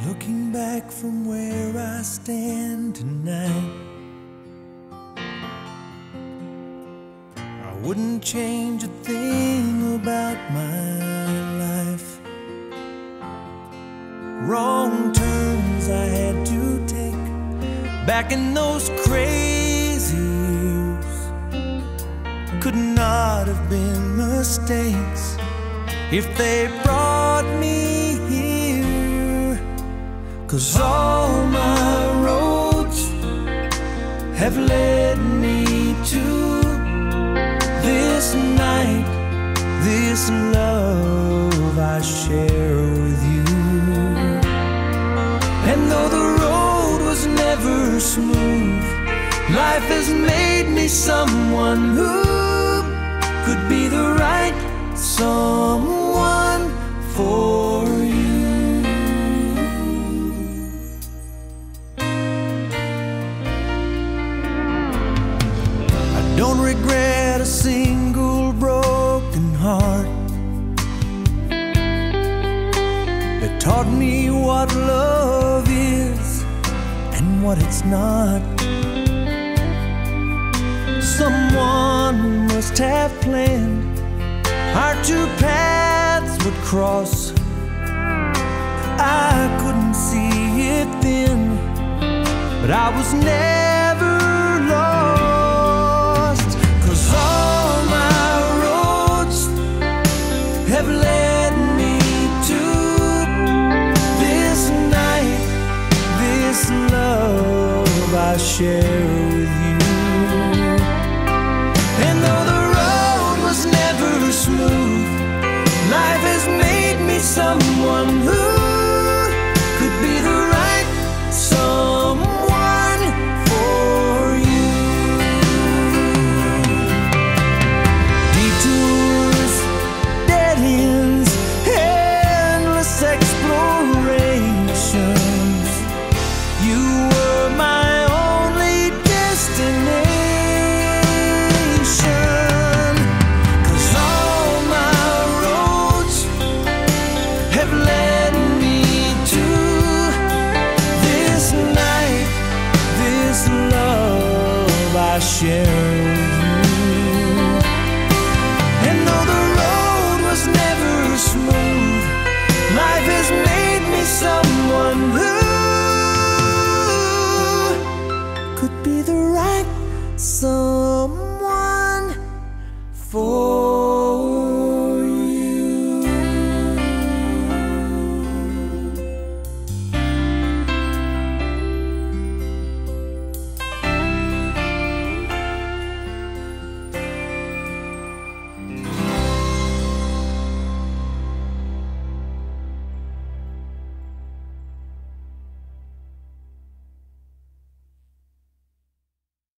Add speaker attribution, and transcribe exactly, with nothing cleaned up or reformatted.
Speaker 1: Looking back from where I stand tonight, I wouldn't change a thing about my life. Wrong turns I had to take back in those crazy years could not have been mistakes if they brought me here. 'Cause all my roads have led me to this night, this love I share with you. And though the road was never smooth, life has made me someone who could be the right someone for you. I don't regret a single broken heart. It taught me what love is and what it's not. Someone must have planned our two paths would cross. I couldn't see it then, but I was never lost. 'Cause all my roads have led me to this night, this love I share with you. And though the road was never smooth, life has made me someone who could be the right someone for you. Detours, dead ends, endless explorations. You were my only destination. 'Cause all my roads have led me to this night, this love I share